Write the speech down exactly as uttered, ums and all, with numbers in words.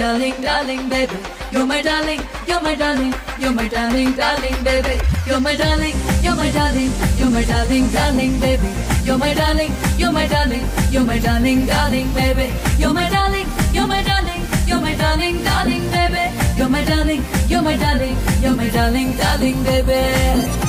darling, darling baby. You're my darling, you're my darling, you're my darling, darling baby. You're my darling, you're my darling, you're my darling, darling baby. You're my darling, you're my darling, you're my darling, darling baby. You're my darling, you're my darling, you're my darling, darling baby. You're my darling, you're my darling, you're my darling, darling baby.